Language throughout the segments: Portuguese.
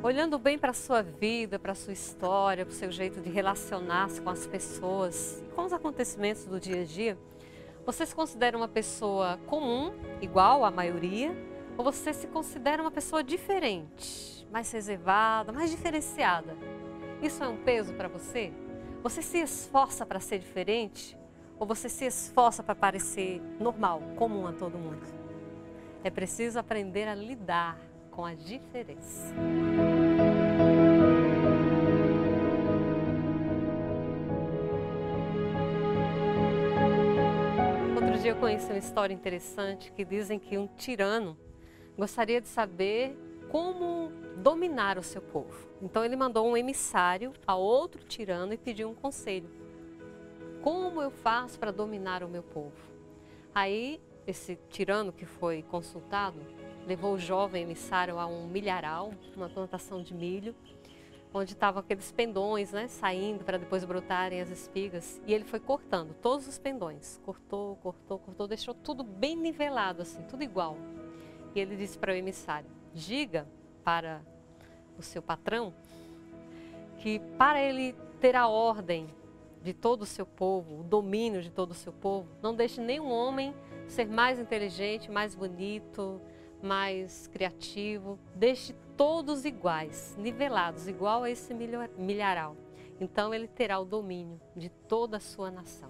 Olhando bem para a sua vida, para a sua história, para o seu jeito de relacionar-se com as pessoas, com os acontecimentos do dia a dia, você se considera uma pessoa comum, igual à maioria, ou você se considera uma pessoa diferente, mais reservada, mais diferenciada? Isso é um peso para você? Você se esforça para ser diferente ou você se esforça para parecer normal, comum a todo mundo? É preciso aprender a lidar com a diferença. Outro dia eu conheci uma história interessante que dizem que um tirano gostaria de saber como dominar o seu povo. Então ele mandou um emissário a outro tirano e pediu um conselho. Como eu faço para dominar o meu povo? Aí esse tirano que foi consultado levou o jovem emissário a um milharal, uma plantação de milho, onde estavam aqueles pendões, né, saindo para depois brotarem as espigas. E ele foi cortando todos os pendões. Cortou, cortou, cortou, deixou tudo bem nivelado, assim, tudo igual. E ele disse para o emissário: diga para o seu patrão que para ele ter a ordem de todo o seu povo, o domínio de todo o seu povo, não deixe nenhum homem ser mais inteligente, mais bonito, mais criativo. Deixe todos iguais, nivelados, igual a esse milharal. Então ele terá o domínio de toda a sua nação.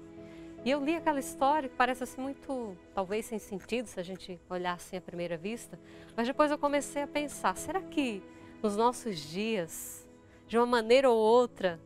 E eu li aquela história que parece assim muito, talvez sem sentido, se a gente olhar assim à primeira vista. Mas depois eu comecei a pensar, será que nos nossos dias, de uma maneira ou outra,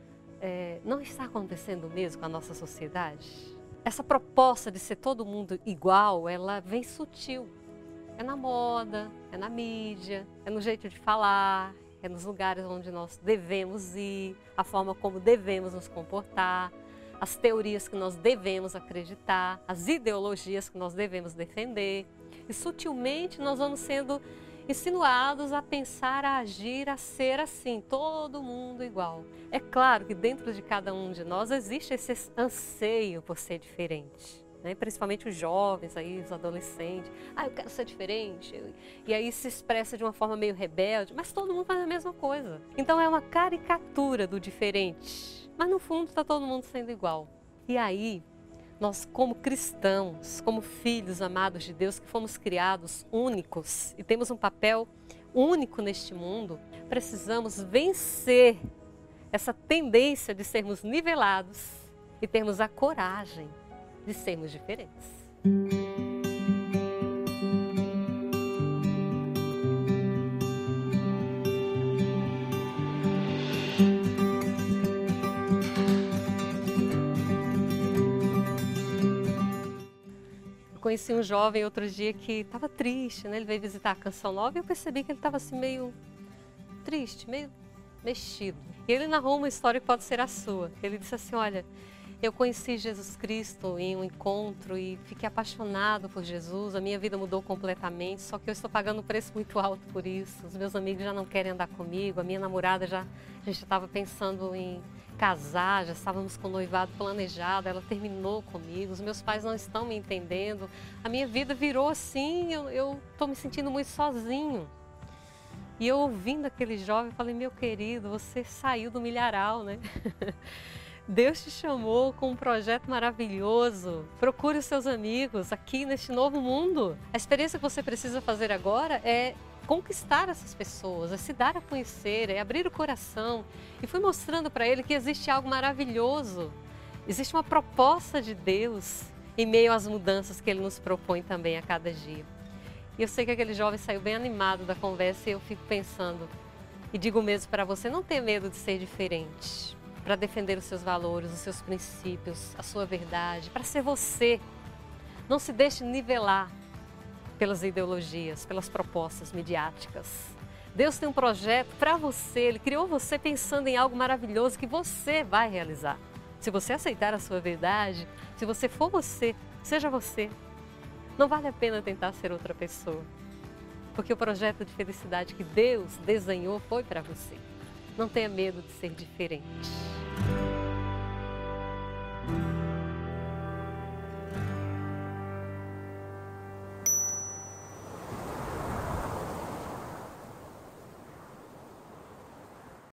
não está acontecendo mesmo com a nossa sociedade? Essa proposta de ser todo mundo igual, ela vem sutil. É na moda, é na mídia, é no jeito de falar, é nos lugares onde nós devemos ir, a forma como devemos nos comportar, as teorias que nós devemos acreditar, as ideologias que nós devemos defender. E sutilmente nós vamos sendo insinuados a pensar, a agir, a ser assim, todo mundo igual. É claro que dentro de cada um de nós existe esse anseio por ser diferente, né? Principalmente os jovens, aí, os adolescentes. Ah, eu quero ser diferente. E aí se expressa de uma forma meio rebelde, mas todo mundo faz a mesma coisa. Então é uma caricatura do diferente, mas no fundo está todo mundo sendo igual. E aí, nós como cristãos, como filhos amados de Deus, que fomos criados únicos e temos um papel único neste mundo, precisamos vencer essa tendência de sermos nivelados e termos a coragem de sermos diferentes. Conheci um jovem outro dia que estava triste, né? Ele veio visitar a Canção Nova e eu percebi que ele estava assim meio triste, meio mexido. E ele narrou uma história que pode ser a sua. Ele disse assim: olha, eu conheci Jesus Cristo em um encontro e fiquei apaixonado por Jesus, a minha vida mudou completamente, só que eu estou pagando um preço muito alto por isso. Os meus amigos já não querem andar comigo, a minha namorada a gente já estava pensando em casar, já estávamos com o noivado planejado, ela terminou comigo, os meus pais não estão me entendendo, a minha vida virou assim, eu estou me sentindo muito sozinho. E eu ouvindo aquele jovem, falei: meu querido, você saiu do milharal, né? Deus te chamou com um projeto maravilhoso. Procure os seus amigos aqui neste novo mundo. A experiência que você precisa fazer agora é conquistar essas pessoas, é se dar a conhecer, é abrir o coração. E fui mostrando para ele que existe algo maravilhoso. Existe uma proposta de Deus em meio às mudanças que Ele nos propõe também a cada dia. E eu sei que aquele jovem saiu bem animado da conversa e eu fico pensando, e digo mesmo para você, não tenha medo de ser diferente, para defender os seus valores, os seus princípios, a sua verdade, para ser você. Não se deixe nivelar pelas ideologias, pelas propostas midiáticas. Deus tem um projeto para você, Ele criou você pensando em algo maravilhoso que você vai realizar. Se você aceitar a sua verdade, se você for você, seja você. Não vale a pena tentar ser outra pessoa, porque o projeto de felicidade que Deus desenhou foi para você. Não tenha medo de ser diferente.